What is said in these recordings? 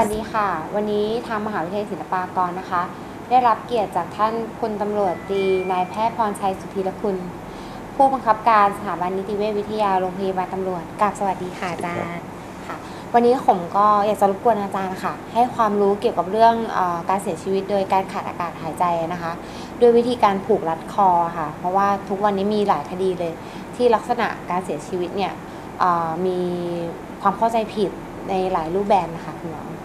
วัสดีค่ะวันนี้ทางมหาวิทยาลัยศิลปากรนะคะได้รับเกียรติจากท่านพลตำรวจตรีนายแพทย์พรชัยสุธีรคุณผู้บังคับการสถาบันนิติเวชวิทยาโรงพยาบาลตำรวจกราบสวัสดีค่ะอาจารย์ค่ะวันนี้ผมก็อยากจะรบกวนอาจารย์ค่ะให้ความรู้เกี่ยวกับเรื่องการเสียชีวิตโดยการขาดอากาศหายใจนะคะด้วยวิธีการผูกรัดคอค่ะเพราะว่าทุกวันนี้มีหลายคดีเลยที่ลักษณะการเสียชีวิตเนี่ยมีความเข้าใจผิดในหลายรูปแบบนะคะคุณหมอ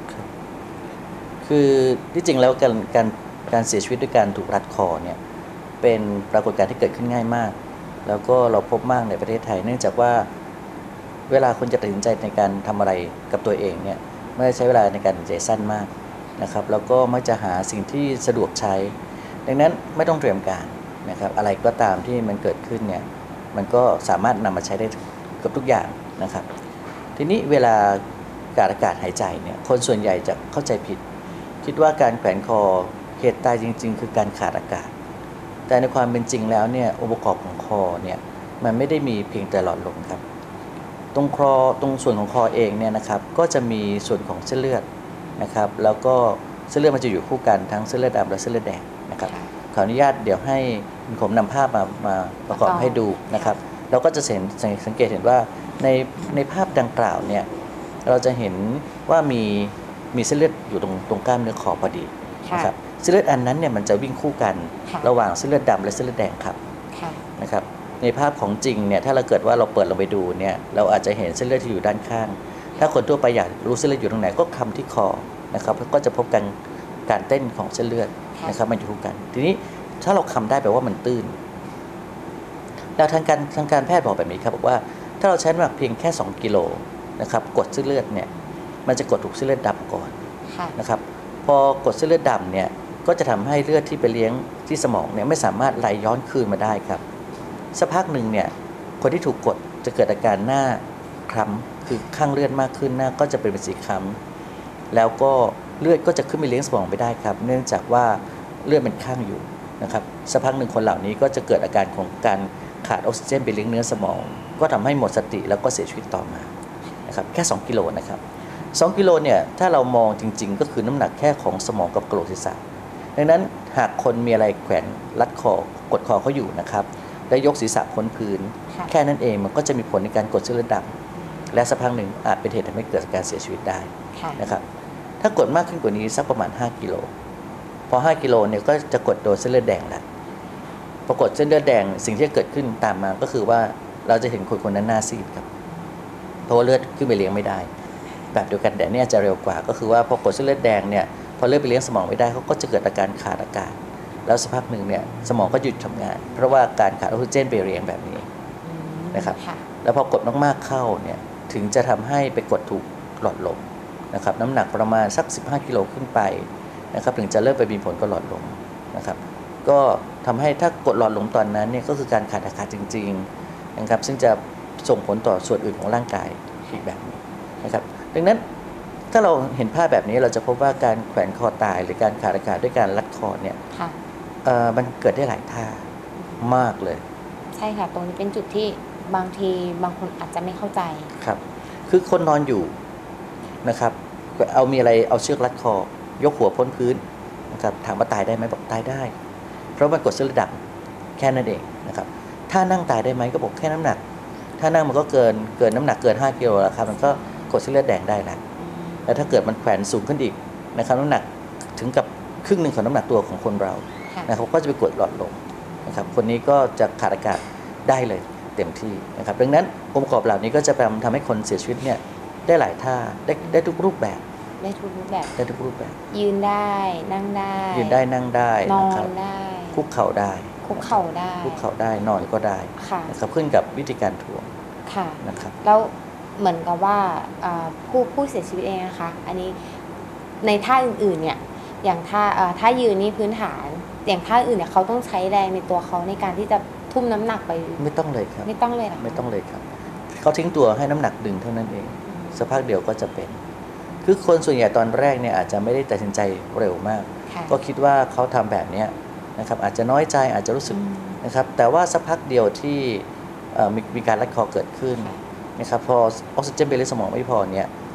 คือที่จริงแล้วการเสียชีวิตด้วยการถูกรัดคอเนี่ยเป็นปรากฏการณ์ที่เกิดขึ้นง่ายมากแล้วก็เราพบมากในประเทศไทยเนื่องจากว่าเวลาคนจะตัดสินใจในการทำอะไรกับตัวเองเนี่ยไม่ได้ใช้เวลาในการตัดสินใจสั้นมากนะครับแล้วก็มักจะหาสิ่งที่สะดวกใช้ดังนั้นไม่ต้องเตรียมการนะครับอะไรก็ตามที่มันเกิดขึ้นเนี่ยมันก็สามารถนำมาใช้ได้เกือบทุกอย่างนะครับทีนี้เวลาขาดอากาศหายใจเนี่ยคนส่วนใหญ่จะเข้าใจผิดคิดว่าการแขวนคอเหตุตายจริงๆคือการขาดอากาศแต่ในความเป็นจริงแล้วเนี่ยองค์ประกอบของคอเนี่ยมันไม่ได้มีเพียงแต่หลอดลมครับตรงคอตรงส่วนของคอเองเนี่ยนะครับก็จะมีส่วนของเส้นเลือดนะครับแล้วก็เส้นเลือดมันจะอยู่คู่กันทั้งเส้นเลือดดำและเส้นเลือดแดงนะครับขออนุญาตเดี๋ยวให้ผมนำภาพมาประกอบให้ดูนะครับเราก็จะสังเกตเห็นว่าในภาพดังกล่าวเนี่ยเราจะเห็นว่ามีเส้นเลือดอยู่ตรงกล้ามเนื้อคอพอดีนะครับเส้นเลือดอันนั้นเนี่ยมันจะวิ่งคู่กันระหว่างเส้นเลือดดำและเส้นเลือดแดงครับนะครับในภาพของจริงเนี่ยถ้าเราเกิดว่าเราเปิดลงไปดูเนี่ยเราอาจจะเห็นเส้นเลือดที่อยู่ด้านข้างถ้าคนทั่วไปอยากรู้เส้นเลือดอยู่ตรงไหนก็คำที่คอนะครับก็จะพบการเต้นของเส้นเลือดนะครับมันอยู่คู่กันทีนี้ถ้าเราคำได้แปลว่ามันตื้นแล้วทางการแพทย์บอกแบบนี้ครับบอกว่าถ้าเราใช้น้ำหนักเพียงแค่2กิโลนะครับกดเส้นเลือดเนี่ยมันจะกดถูกเส้นเลือดดำก่อนนะครับพอกดเส้นเลือดดำเนี่ยก็จะทำให้เลือดที่ไปเลี้ยงที่สมองเนี่ยไม่สามารถไหลย้อนคืนมาได้ครับสักพักหนึ่งเนี่ยคนที่ถูกกดจะเกิดอาการหน้าคล้ำคือข้างเลือดมากขึ้นหน้าก็จะเป็นสีคล้ำแล้วก็เลือดก็จะขึ้นไปเลี้ยงสมองไม่ได้ครับเนื่องจากว่าเลือดมันข้างอยู่นะครับสักพักหนึ่งคนเหล่านี้ก็จะเกิดอาการของการขาดออกซิเจนไปเลี้ยงเนื้อสมองก็ทำให้หมดสติแล้วก็เสียชีวิตต่อมานะครับแค่2กิโลนะครับ2กิโลเนี่ยถ้าเรามองจริงๆก็คือน้ำหนักแค่ของสมองกับกระโหลกศีรษะดังนั้นหากคนมีอะไรแขวนรัดคอกดคอเขาอยู่นะครับและยกศีรษะพ้นพื้นแค่นั้นเองมันก็จะมีผลในการกดเส้นเลือดดำและสักพักหนึ่งอาจเป็นเหตุทำให้เกิดการเสียชีวิตได้นะครับถ้ากดมากขึ้นกว่านี้สักประมาณ5กิโลพอ5กิโลเนี่ยก็จะกดโดนเส้นเลือดแดงแล้วปรากฏเส้นเลือดแดงสิ่งที่เกิดขึ้นตามมาก็คือว่าเราจะเห็นคนนั้นหน้าซีดครับเพราะว่าเลือดขึ้นไปเลี้ยงไม่ได้แบบเดียวกันแต่เนี่ยจะเร็วกว่าก็คือว่าพอกดเส้นเลือดแดงเนี่ยพอเลือดไปเลี้ยงสมองไม่ได้เขาก็จะเกิดอาการขาดอากาศแล้วสักพักหนึ่งเนี่ยสมองก็หยุดทำงานเพราะว่าการขาดออกซิเจนไปเลี้ยงแบบนี้นะครับแล้วพอกดมากๆเข้าเนี่ยถึงจะทำให้ไปกดถูกหลอดลมนะครับน้ำหนักประมาณสัก15กิโลขึ้นไปนะครับถึงจะเริ่มไปมีผลกับหลอดลมนะครับก็ทำให้ถ้ากดหลอดลมตอนนั้นเนี่ยก็คือการขาดอากาศจริงๆนะครับซึ่งจะส่งผลต่อส่วนอื่นของร่างกายอีกแบบนี้นะครับดังนั้นถ้าเราเห็นภาพแบบนี้เราจะพบว่าการแขวนคอตายหรือการขาดอากาศด้วยการรัดคอเนี่ยมันเกิดได้หลายท่ามากเลยใช่ค่ะตรงนี้เป็นจุดที่บางทีบางคนอาจจะไม่เข้าใจครับคือคนนอนอยู่นะครับมีอะไรเอาเชือกรัดคอยกหัวพ้นพื้นนะครับถามว่าตายได้ไหมบอกตายได้เพราะมันกดเส้นเลือดดำแค่นั้นเองนะครับถ้านั่งตายได้ไหมก็บอกแค่น้ำหนักถ้านั่งมันก็เกินน้ำหนักเกิน5กิโลแล้วครับมันก็กดเส้นเลือดแดงได้แล้วถ้าเกิดมันแขวนสูงขึ้นอีกนะครับน้ำหนักถึงกับครึ่งหนึ่งของน้ำหนักตัวของคนเรานะครับก็จะไปกดหลอดลมนะครับคนนี้ก็จะขาดอากาศได้เลยเต็มที่นะครับดังนั้นองค์ประกอบเหล่านี้ก็จะทำให้คนเสียชีวิตเนี่ยได้หลายท่าได้ทุกรูปแบบได้ทุกรูปแบบได้ทุกรูปแบบยืนได้นั่งได้ยืนได้นั่งได้นอนได้คุกเข่าได้คุกเข่าได้นอนก็ได้นะครับขึ้นกับวิธีการถ่วงนะครับแล้วเหมือนกับว่าผู้เสียชีวิตเองนะคะอันนี้ในท่าอื่นๆเนี่ยอย่างท่ายืนนี่พื้นฐานอย่างท่าอื่นเนี่ยเขาต้องใช้แรงในตัวเขาในการที่จะทุ่มน้ำหนักไปไม่ต้องเลยครับไม่ต้องเลยหรอไม่ต้องเลยครับเขาทิ้งตัวให้น้ำหนักดึงเท่านั้นเองสักพักเดียวก็จะเป็นคือคนส่วนใหญ่ตอนแรกเนี่ยอาจจะไม่ได้ตัดสินใจเร็วมากก็คิดว่าเขาทำแบบนี้นะครับอาจจะน้อยใจอาจจะรู้สึกนะครับแต่ว่าสักพักเดียวที่มีการรัดคอเกิดขึ้นนะครับพอออกซิเจนไปเลี้ยงสมองไม่พอเนี่ย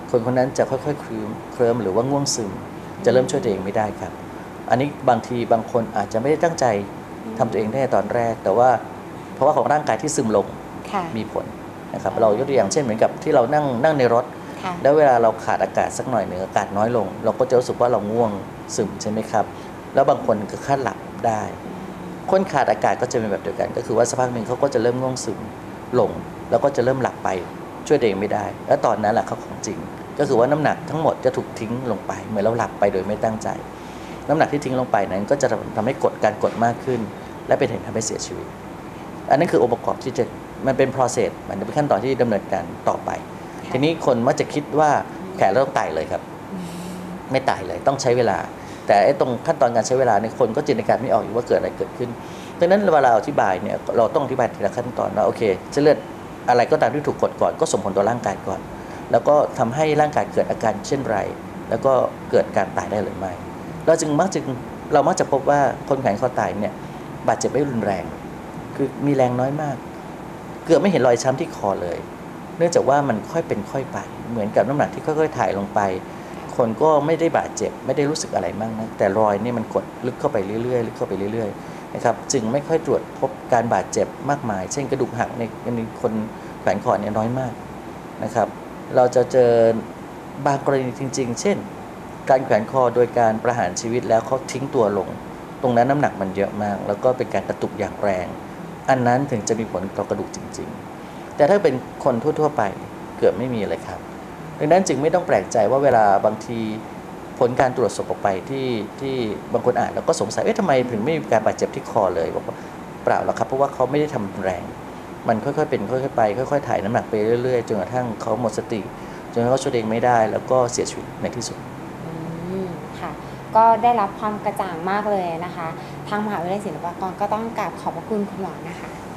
คนคนนั้นจะค่อยๆเคลิ้มหรือว่าง่วงซึมจะเริ่มช่วยตัวเองไม่ได้ครับอันนี้บางทีบางคนอาจจะไม่ได้ตั้งใจทำตัวเองได้ในตอนแรกแต่ว่าเพราะว่าของร่างกายที่ซึมลงค่ะมีผลนะครับเรายกตัวอย่างเช่นเหมือนกับที่เรานั่งในรถค่ะแล้วเวลาเราขาดอากาศสักหน่อยหนึ่งอากาศน้อยลง เราก็จะรู้สึกว่าเราง่วงซึมใช่ไหมครับแล้วบางคนก็ขั้นหลับได้ คนขาดอากาศก็จะเป็นแบบเดียวกัน ก็คือว่าสักพักหนึ่งเขาก็จะเริ่มง่วงซึมลง แล้วก็จะเริ่มหลับไปช่วยตัวเองไม่ได้ แล้วตอนนั้นแหละเขาของจริง ก็คือว่าน้ำหนักทั้งหมดจะถูกทิ้งลงไปเหมือนเราหลับไปโดยไม่ตั้งใจ น้ำหนักที่ทิ้งลงไปนั้นก็จะทำให้การกดมากขึ้น และเป็นเหตุทำให้เสียชีวิต อันนั้นคือองค์ประกอบที่จะมันเป็น process มันเป็นขั้นตอนที่ดำเนินการต่อไป ทีนี้คนมักจะคิดว่าแขนเราต้องตายเลยครับ ไม่ตายเลยต้องใช้เวลา แต่ไอ้ตรงขั้นตอนการใช้เวลาในคนก็จินตนาการไม่ออกอยู่ว่าเกิดอะไรเกิดขึ้นดังนั้นเวลาอธิบายเนี่ยเราต้องอธิบายทีละขั้นตอนว่าโอเคเส้นเลือดอะไรก็ตามที่ถูกกดก่อนก็ส่งผลต่อร่างกายก่อน แล้วก็ทำให้ร่างกายเกิดอาการเช่นไร แล้วก็เกิดการตายได้หรือไม่เรามักจะพบว่าคนแขนคอตายเนี่ยบาดเจ็บไม่รุนแรง คือมีแรงน้อยมาก เกือบไม่เห็นรอยช้ำที่คอเลย เนื่องจากว่ามันค่อยเป็นค่อยไปเหมือนกับน้ำหนักที่ค่อยๆถ่ายลงไป คนก็ไม่ได้บาดเจ็บไม่ได้รู้สึกอะไรมากนะแต่รอยนี่มันกดลึกเข้าไปเรื่อยๆลึกเข้าไปเรื่อยๆนะครับจึงไม่ค่อยตรวจพบการบาดเจ็บมากมาย เช่นกระดูกหักในคนแขวนคอเนี่ยน้อยมากนะครับเราจะเจอบางกรณีจริงๆ เช่น การแขวนคอโดยการประหารชีวิตแล้วเขาทิ้งตัวลง ตรงนั้นน้ำหนักมันเยอะมาก แล้วก็เป็นการกระตุกอย่างแรง อันนั้นถึงจะมีผลต่อกระดูกจริงๆ แต่ถ้าเป็นคนทั่วๆไปเกือบไม่มีเลยครับดังนั้นจึงไม่ต้องแปลกใจว่าเวลาบางทีผลการตรวจศพออกไปที่บางคนอ่านแล้วก็สงสัยทำไมถึงไม่มีการบาดเจ็บที่คอเลยบอกว่าเปล่าหรอกครับเพราะว่าเขาไม่ได้ทำแรงมันค่อยๆเป็นค่อยๆไปค่อยๆถ่ายน้ำหนักไปเรื่อยๆจนกระทั่งเขาหมดสติจนเขาช่วยเองไม่ได้แล้วก็เสียชีวิตในที่สุดค่ะก็ได้รับความกระจ่างมากเลยนะคะทางมหาวิทยาลัยศิลปากรก็ต้องกราบขอบพระคุณคุณหมอนะคะ